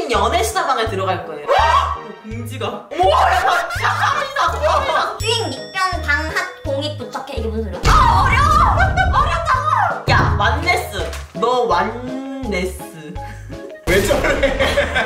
연애 수다방에 들어갈 거예요. 공지가. 어머, 약간 시작합니다. 주인 밑변 방학 공익 부착해. 이게 무슨 소리야? 아, 어려워. 어렵다고. 야, 완네스. 너 완네스. 왜 저래?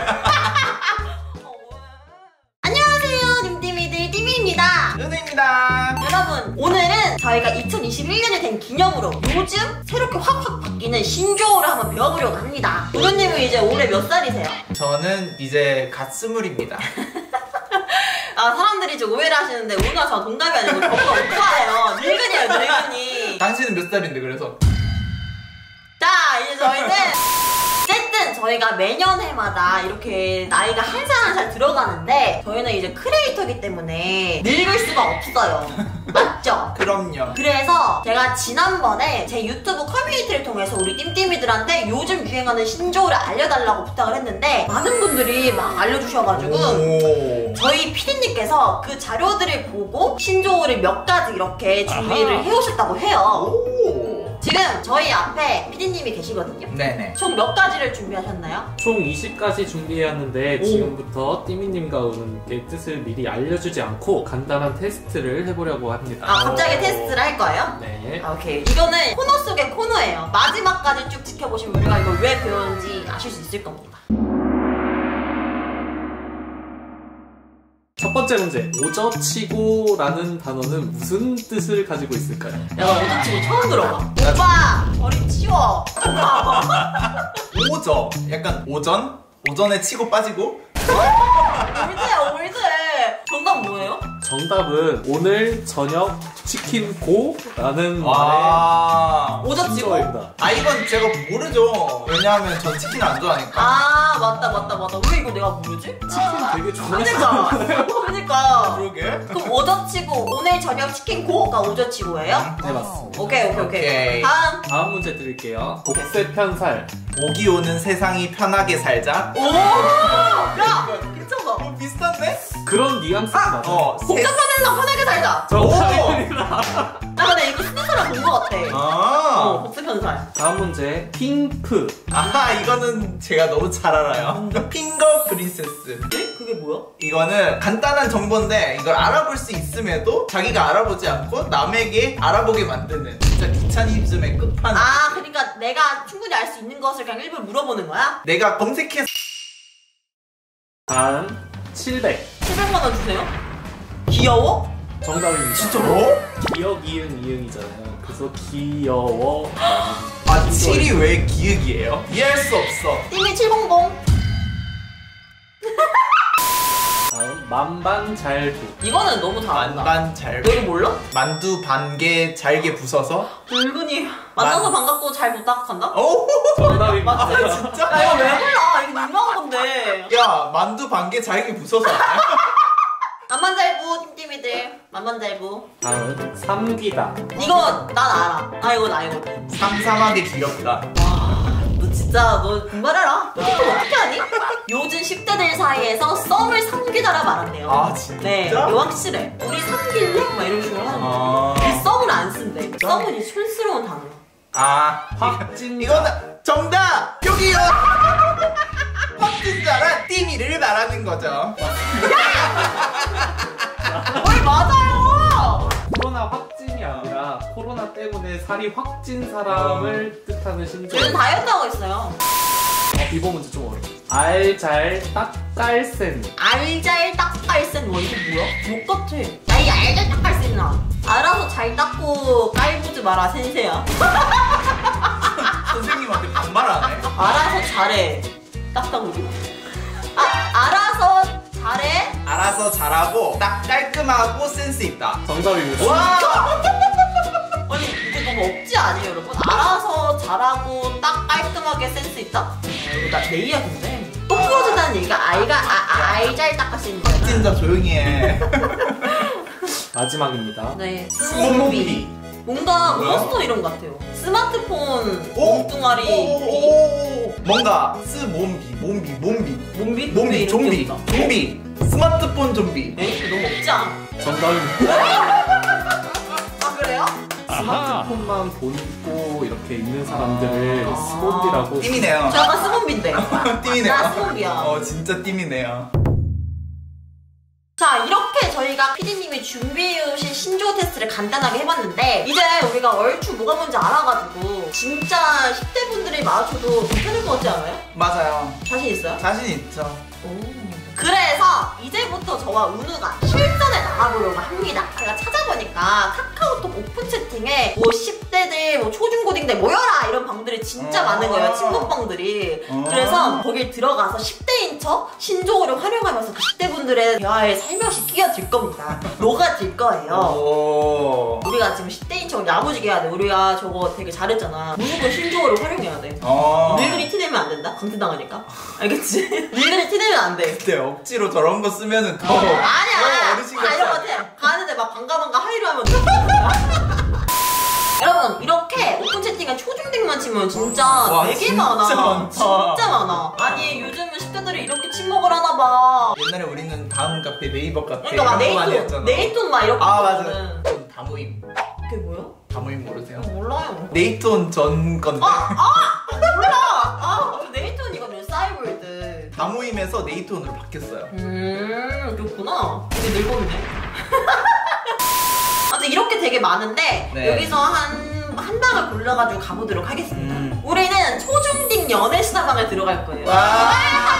안녕하세요, 님띠미들 띠미입니다. 은우입니다. 여러분, 오늘은 저희가 2021년이 된 기념으로 요즘 새롭게 확 바뀌는 신조어를 한번 배워보려고 합니다. 은우님은 이제 올해 몇 살이세요? 저는 이제 갓 20입니다. 아, 사람들이 이제 오해를 하시는데 은우가 저 동갑이 아니고 저보다 오빠예요. 늙은이에요, 늙은이. 당신은 몇 살인데 그래서? 자, 이제 저희는 어쨌든 저희가 매년 해마다 이렇게 나이가 한 살 한 살 들어가는데 저희는 이제 크리에이터이기 때문에 늙을 수가 없어요. 맞죠? 그럼요. 그래서 제가 지난번에 제 유튜브 커뮤니티를 통해서 우리 띠띠미들한테 요즘 유행하는 신조어를 알려달라고 부탁을 했는데 많은 분들이 막 알려주셔가지고 오. 저희 피디님께서 그 자료들을 보고 신조어를 몇 가지 이렇게 준비를 해오셨다고 해요. 오. 지금 저희 앞에 피디님이 계시거든요. 네네. 총 몇 가지를 준비하셨나요? 총 20가지 준비해왔는데 지금부터 띠미님과 은우님께 뜻을 미리 알려주지 않고 간단한 테스트를 해보려고 합니다. 아, 갑자기 테스트를 할 거예요? 네. 아, 오케이. 이거는 코너 속의 코너예요. 마지막까지 쭉 지켜보시면 우리가 이걸 왜 배웠는지 아실 수 있을 겁니다. 첫 번째 문제, 오저치고라는 단어는 무슨 뜻을 가지고 있을까요? 내가 오전치고 처음 들어봐. 오빠! 머리 치워! 오저. 약간 오전? 오전에 치고 빠지고? 올드야, 올드! 정답 뭐예요? 정답은 오늘 저녁 치킨 고라는 말의 와. 오저치고? 신조어입니다. 아, 이건 제가 모르죠. 왜냐하면 전 치킨을 안 좋아하니까. 아, 맞다. 왜 이거 내가 모르지? 치킨 되게 좋아하시는 그러니까. 그러게. 그럼 오저치고 오늘 저녁 치킨 고가 오저치고예요? 네, 맞습니다. 오케이. 다음 문제 드릴게요. 복세편살. 오기 오는 세상이 편하게 살자. 오! 야! 괜찮아. 비슷한데? 그런 뉘앙스가 맞아요. 복잡한 세상 편하게 살자. 정답입니다. 나 근데 이거 쓰는 사람 본 것 같아. 아. 복수편살. 다음 문제, 핑크. 아, 이거는 제가 너무 잘 알아요. 핑거 프린세스. 네? 그게 뭐야? 이거는 간단한 정보인데 이걸 알아볼 수 있음에도 자기가 알아보지 않고 남에게 알아보게 만드는 진짜 귀차니즘의 끝판왕. 아, 그러니까 내가 충분히 알 수 있는 것을 그냥 일부러 물어보는 거야? 내가 검색해서 다음, 700. 700만 원 주세요? 귀여워? 정답입니다. 진짜로? 기억, 이응, 이응이잖아요. 그래서 귀여워. 아, 7이 왜 기획이에요? 이해할 수 없어. 띠미 700. 다음, 만반잘부. 이거는 너무 잘한다. 만반 잘. 너 이거 몰라? 만두 반개 잘게 부숴서. 늙은이 만나서 반갑고 잘 부탁한다? 오. 정답입니다. 맞지? 진짜? 야, 이거 왜 몰라? 이거 유명한 건데. 야, 만두 반개 잘게 부숴서. 만만잘부 띠미들 만만잘부. 다음, 삼기다. 이거 난 알아. 아, 이건 알거든. 삼삼하게 귀엽다. 너 진짜 너 분발해라. 너 틱톡 어떻게 하니? 요즘 10대들 사이에서 썸을 삼기다라 말한대요. 아, 진짜? 네, 이거 확실해. 우리 삼길래? 막 이런 식으로 하는 거. 아. 이 썸을 안 쓴대. 썸은 이 촌스러운 단어. 아, 확진. 이거는 정답! 여기요! 확진자란 띠미를 말하는 거죠. 뭘 맞아요! 코로나 확진이 아니라 코로나 때문에 살이 확 찐 사람을 뜻하는 신조어. 저는 다이어트 하고 있어요. 이번 문제 좀 어려워. 알잘 딱깔센. 알잘 딱깔센 뭐 이게 뭐야? 못 같아. 야, 이 알잘 딱깔센아. 알아서 잘 닦고 깔보지 마라 센세야. 선생님한테 반말하네. 알아서 잘해. 딱딱우리. 아, 알아서 잘해. 알아서 잘하고 딱 깔끔하고 센스 있다. 정답입니다. 와! 아니, 이게 너무 억지 아니에요, 여러분? 알아서 잘하고 딱 깔끔하게 센스 있다? 이거 내 이야기인데. 또 부러진다는 얘기가 알잘 닦아쓰는 거잖아. 확진자 조용히 해. 마지막입니다. 네. 스몬비. 뭔가 뭐야? 몬스터 이름 같아요. 스마트폰 오! 몸뚱아리 오! 뭔가 몸비 몸비 이름 좀비 귀엽다. 좀비 스마트폰 좀비. 에이, 너무 없지 않아? 정답입니다. 아, 그래요? 스마트폰만 보고 이렇게 이렇게 있는 사람들을 스몬비라고. 띠미네요. 저 약간 스몬비인데. 띠미네요. 나 스몬비야. 진짜 띠미네요. 자, 이렇게 저희가 PD님이 준비해오신 신조어 테스트를 간단하게 해봤는데 이제 우리가 얼추 뭐가 뭔지 알아가지고 진짜 10대 분들이 마주쳐도 괜찮을 것 같지 않아요? 맞아요. 자신 있어요? 자신 있죠. 그래서 이제부터 저와 은우가 실전에 나가보려고 합니다. 제가 찾아보니까 카카오톡 오픈 채팅에 뭐 10대들, 뭐 초중고딩들 모여라 이런 방들이 진짜 많은 거예요. 친구방들이. 그래서 거길 들어가서 10대인 척 신조어를 활용하면서 그 10대 분들의 대화에 살며시 끼어들 겁니다. 녹아들 거예요. 우리가 지금 10대인 척 야무지게 해야 돼. 우리가 저거 되게 잘했잖아. 무조건 신조어를 활용해야 돼. 늙은이 티내면 안 된다? 강퇴당하니까. 알겠지? 늙은이 티내면 안 돼. 근데 억지로 저런 거 쓰면은 더 아니야. 어르신 같지 이런 거 같아. 가는데 막 반가반가 하이로 하면 여러분 이렇게 오픈 채팅에 초중딩만 치면 진짜 와, 되게 진짜 많아. 많다. 진짜 많아. 아니 요즘은 10대들이 이렇게 친목을 하나 봐. 옛날에 우리는 다음 카페, 네이버 카페 그러니까 막 이런 거 많이 했잖아. 네이톤 막 이렇게 맞아. 보면은. 전 다모임. 그게 뭐야? 다모임 모르세요? 몰라요. 네이톤 전 건데. 몰라. 네이톤 이거는 싸이월드. 다모임에서 네이톤으로 바뀌었어요. 그렇구나. 되게 늙었네. 아무튼 이렇게 되게 많은데 네. 여기서 한 방을 골라가지고 가보도록 하겠습니다. 우리는 초중딩 연애 신화방을 들어갈 거예요. 와.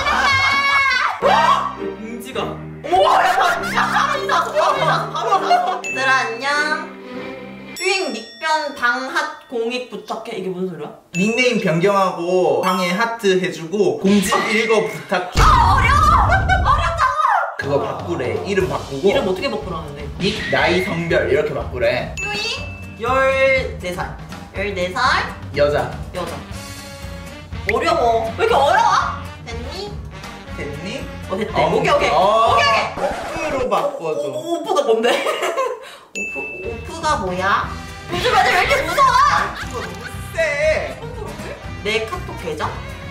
공지가. 우와, 야, 바로 이사. 얘들아 안녕. 윙 닉변 방핫 공익 부탁해. 이게 무슨 소리야? 닉네임 변경하고 방에 하트 해주고 공지 읽어 부탁해. 어렵다고. 그거 바꾸래. 이름 바꾸고. 이름 어떻게 바꾸라는데? 닉, 나이, 성별 이렇게 바꾸래. 윙 14살. 14살 여자. 여자. 어려워. 왜 이렇게 어려워? 됐니? 됐니? 됐대. 오케이. 오프로 바꿔줘. 오프가 뭔데? 오프가 뭐야? 요즘 애들 왜 이렇게 무서워? 이거 너무 세. 내 카톡 계정?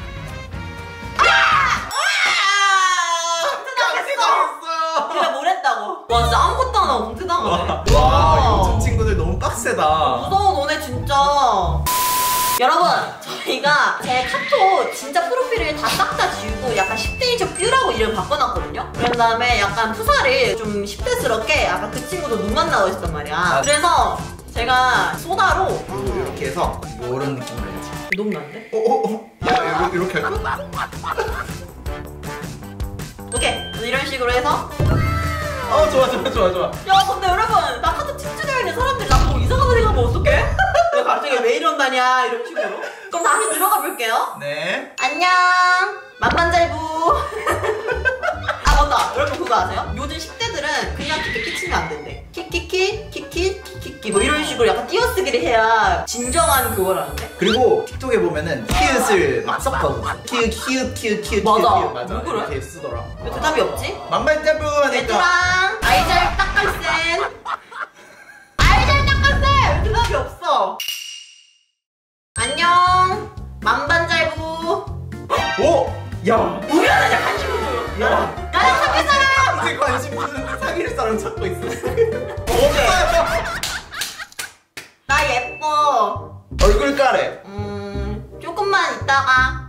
당했어. 내가 뭘 했다고? 와 진짜 아무것도 안 하고 공태당하네. 와, 요즘 친구들 너무 빡세다. 무서워 너네 진짜. 여러분 저희가 제 카톡 진짜 프로필을 다 싹 다 지우고 약간 10대인 척 뷰라고 이름 바꿔놨거든요. 그런 다음에 약간 푸사를 좀 10대스럽게 약간 그 친구도 눈만 나와 있었단 말이야. 그래서 제가 소다로 이렇게 해서 이런 느낌으로 해야지. 너무 난데? 야, 이렇게 할까? 오케이 이런 식으로 해서 좋아. 야 근데 여러분 나 카톡 친추되어 있는 사람들이 나 보고 이상하다 생각하면 어떡해? 왜 갑자기 왜 이런다냐 이런 식으로. 그럼 다시 들어가 볼게요. 네. 안녕 만만잘부. 아 맞다 여러분 그거 아세요? 요즘 10대들은 그냥 키키키 치면 안 된대. 키키키 뭐 이런 식으로 약간 띄어쓰기를 해야 진정한 그거라는데. 그리고 틱톡에 보면은 키읔을 막 섞거든. 키읔 맞아. 맞아. 왜 그래? 이렇게 쓰더라. 왜 대답이 없지? 만발자부 하니까. 얘들아 아이잘 딱갈센. 아이잘 딱갈센. 왜 대답이 없어? 안녕 만반잘부. 오! 야! 우리 하나 관심 보여. 야! 나는 사귈 사람. 이제 관심 주는데 사귈 사람 찾고 있어. 나 예뻐. 얼굴 까래. 조금만 있다가.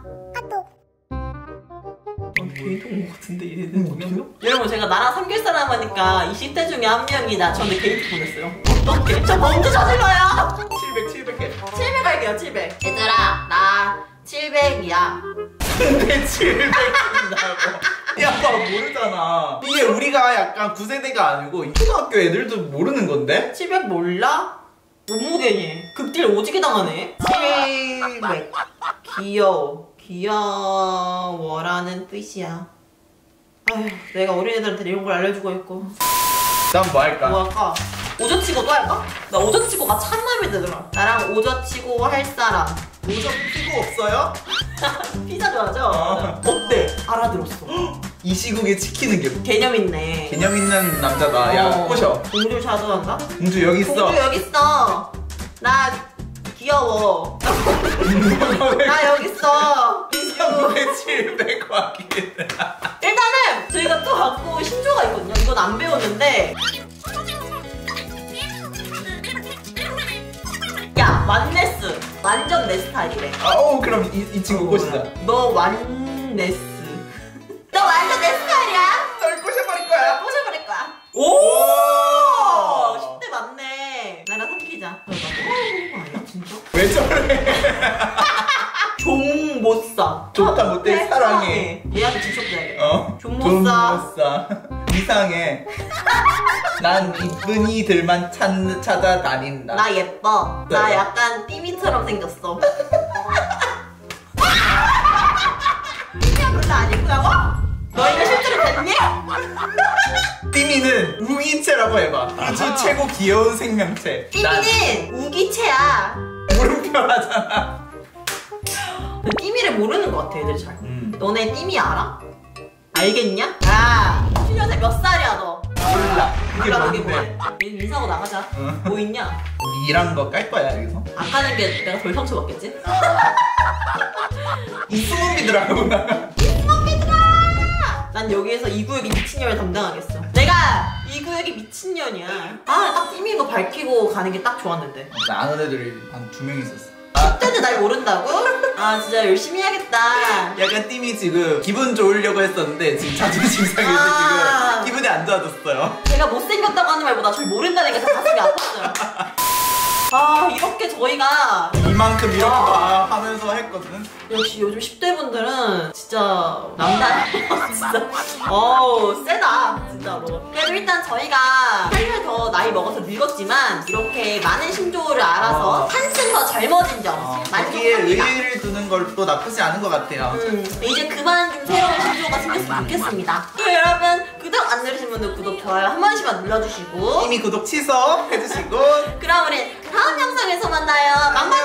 개인통 것 같은데 얘네들 동영상? 여러분 제가 나랑 삼길 사람 하니까 이 10대 중에 한 명이 나 저한테 게이트 보냈어요. 어떡해? 저 범죄 저질러요. 700 해. 700 할게요 700. 얘들아 나 700이야. 근데 700 준다고. 야, 나 모르잖아. 이게 우리가 약간 9세대가 아니고 초등학교 애들도 모르는 건데? 700 몰라? 몸무게니 극딜 오지게 당하네. 700 귀여워라는 뜻이야. 아휴 내가 어린애들한테 이런 걸 알려주고 있고. 난 뭐 할까? 뭐 할까? 오저치고 또 할까? 나 오저치고가 참 마음에 들더라. 나랑 오저치고 할 사람. 오점 피고 없어요? 피자 좋아하죠? 어때? 알아들었어. 이 시국에 지키는 게 개념 있네. 개념 있는 남자다. 야, 꼬셔. 공주 자주한다? 공주 여기 있어. 공주 여기 있어. 나 귀여워. 나 여기 있어. 왜 700 확인? 일단은 저희가 또 갖고 온 신조가 있거든요. 이건 안 배웠는데. 야, 만네스. 완전 내 스타일이래. 그럼 이 친구 꼬시자. 너 완네스. 너 완전 내 스타일이야. 널 꼬셔버릴 거야. 꼬셔버릴 거야. 오! 10대 맞네. 나랑 삼키자. 나 꼬아보는 거 아니야 진짜? 왜 저래? 종 못 사. 좋다 못돼 사랑해. 얘한테 지적해야겠다. 종 못 못 사. 사. 이상해. 난 이쁜 이들만 찾아다닌다. 나 예뻐. 나 네. 약간 띠미처럼 생겼어. 띠미야 별로 안 예쁘다고? 너 이거 실제로 됐니? 띠미는 우기체라고 해봐. 우주 최고 귀여운 생명체. 띠미는 우기체야. 물음표 하잖아. 띠미를 모르는 것 같아 애들 잘. 너네 띠미 알아? 알겠냐? 야 7년생 몇 살이야 너? 몰라. 그게 몰라 그게 뭔데? 뭐야? 인사하고 나가자. 뭐 있냐? 니랑 거 깔 거야 여기서. 아까는 게 내가 덜 상처받겠지? 이수문비들하고 나가. 난 여기에서 이 구역이 미친년을 담당하겠어. 내가 이 구역이 미친년이야. 딱 띠미 거 밝히고 가는 게 딱 좋았는데. 나 아는 애들이 한 2명 있었어. 그때는 날 모른다고? 진짜 열심히 해야겠다. 약간 띠미 지금 기분 좋으려고 했었는데 지금 자존심 상해서 지금 기분이 안 좋아졌어요. 제가 못생겼다고 하는 말보다 저를 모른다는 게 더 가슴이 아팠어요. 이렇게 저희가 이만큼 이렇게 다 하면서 했거든. 역시 요즘 10대 분들은 진짜 남다야. 진짜. 세다. 진짜로. 그래도 일단 저희가 살살 더 나이 먹어서 늙었지만 이렇게 많은 신조어를 알아서 한층 더 젊어진 점 거기에 만족합니다. 의의를 두는 것도 나쁘지 않은 것 같아요. 이제 그만 좀 새로운 신조어가 생겼으면 좋겠습니다. 여러분 구독 안 누르신 분들 구독 좋아요 한 번씩만 눌러주시고 이미 구독 취소 해주시고 그럼 우리 다음 영상에서 만나요. 만만히